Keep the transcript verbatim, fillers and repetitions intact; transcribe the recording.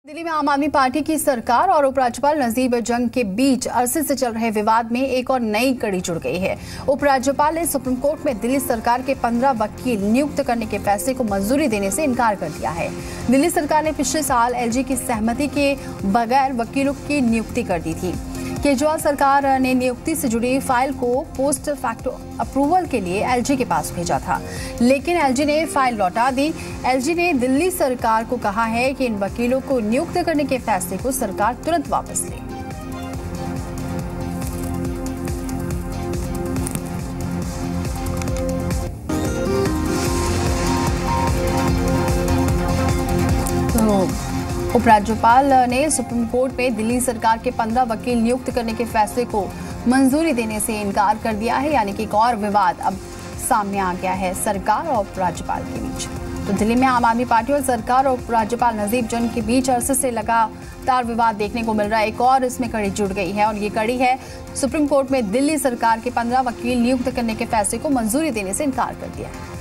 दिल्ली में आम आदमी पार्टी की सरकार और उपराज्यपाल नजीब जंग के बीच अरसे से चल रहे विवाद में एक और नई कड़ी जुड़ गई है। उपराज्यपाल ने सुप्रीम कोर्ट में दिल्ली सरकार के पंद्रह वकील नियुक्त करने के फैसले को मंजूरी देने से इनकार कर दिया है। दिल्ली सरकार ने पिछले साल एलजी की सहमति के बगैर वकीलों की नियुक्ति कर दी थी। केजरीवाल सरकार ने नियुक्ति से जुड़ी फाइल को पोस्ट फैक्टो अप्रूवल के लिए एलजी के पास भेजा था, लेकिन एलजी ने फाइल लौटा दी। एलजी ने दिल्ली सरकार को कहा है कि इन वकीलों को नियुक्त करने के फैसले को सरकार तुरंत वापस ले। उपराज्यपाल ने सुप्रीम कोर्ट में दिल्ली सरकार के पंद्रह वकील नियुक्त करने के फैसले को मंजूरी देने से इनकार कर दिया है, यानी कि एक और विवाद अब सामने आ गया है सरकार और उपराज्यपाल के बीच। तो दिल्ली में आम आदमी पार्टी और सरकार और उपराज्यपाल नजीब जंग के बीच अरसे से लगातार विवाद देखने को मिल रहा है। एक और इसमें कड़ी जुड़ गई है और ये कड़ी है सुप्रीम कोर्ट में दिल्ली सरकार के पंद्रह वकील नियुक्त करने के फैसले को मंजूरी देने से इनकार कर दिया है।